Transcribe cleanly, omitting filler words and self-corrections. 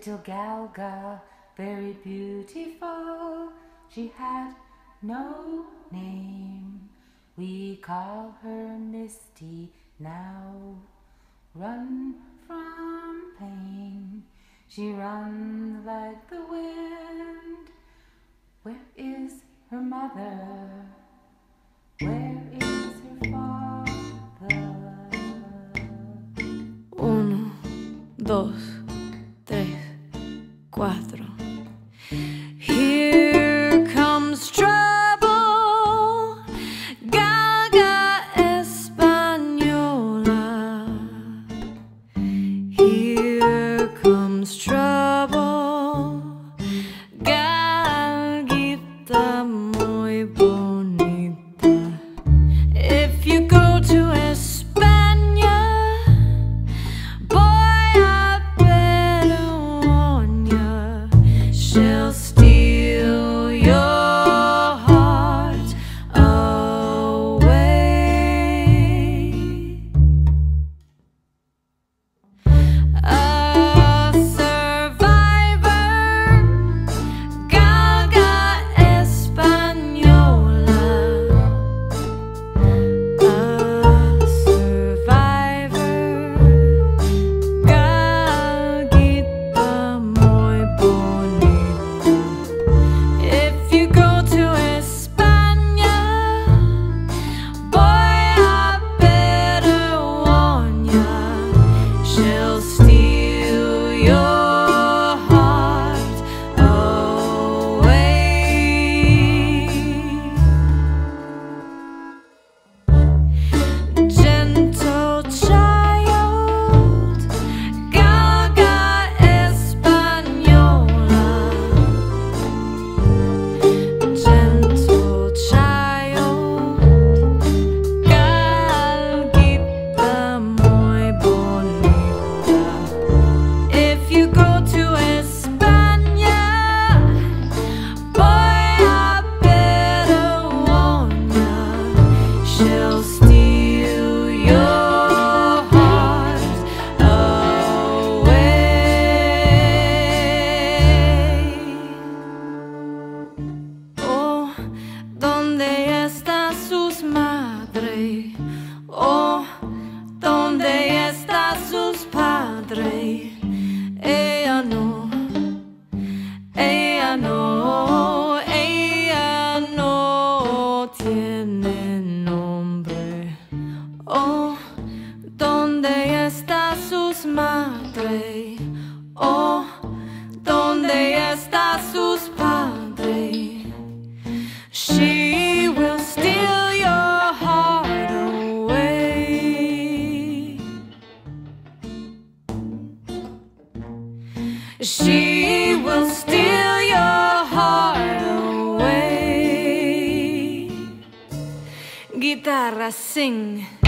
Little Galga, very beautiful, she had no name. We call her Misty now. Run from pain, she runs like the wind. Where is her mother? Where is her father? 1, 2, 3, 4. Here comes trouble, Galga Española. Here comes trouble, Galguita muy bonita. If you go to España, she'll steal your heart away. A survivor, Galga Española. A survivor, Galguita muy bonita. If you go to España, boy, I better warn ya, she'll steal your heart away. Gentle child, Galga Española. Gentle child, Galguita muy bonita. If you go to España, boy, I better warn ya, she'll steal your heart away. Oh, ¿dónde está sus madres? Oh, ¿dónde está sus padres? Ella no, ella no, ella no tiene nombre. Oh, ¿dónde está sus madres? Oh, ¿dónde está sus padres? She will steal your heart away. She will steal your heart away. Guitarra, sing.